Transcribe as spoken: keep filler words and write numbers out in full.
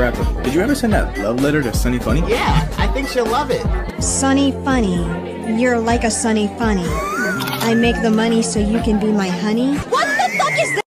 rapper. Did you ever send that love letter to Sunny Funny? Yeah, I think she'll love it. Sunny Funny, you're like a sunny funny. I make the money so you can be my honey. What?